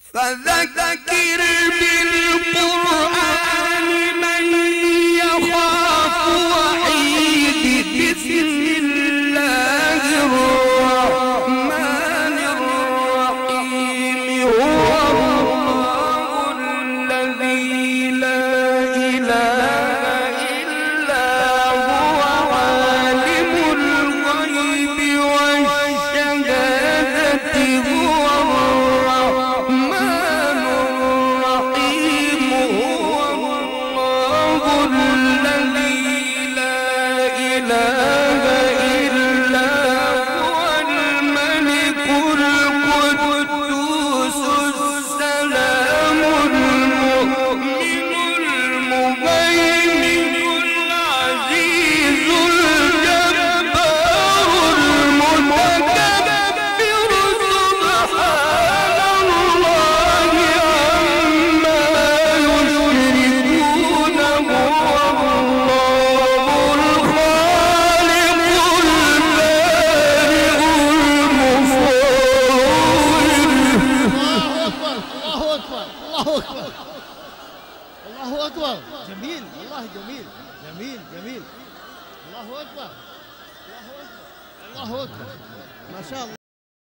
فذكر بالقرآن من يخاف وعيد. بسم الله الرحمن الرحيم. هو الله الذي لا إله إلا هو عالم الغيب والشهادة. هو الرحمن الرحيم. هو الله الذي لا إله إلا هو الملك القدوس السلام المؤمن المهيمن العزيز الجبار المتكبر. سبحان الله عما يشركون. هو الله الخالق البارئ المصور. الله أكبر الله أكبر الله أكبر. جميل والله، جميل جميل جميل. الله أكبر الله أكبر الله أكبر. ما شاء الله.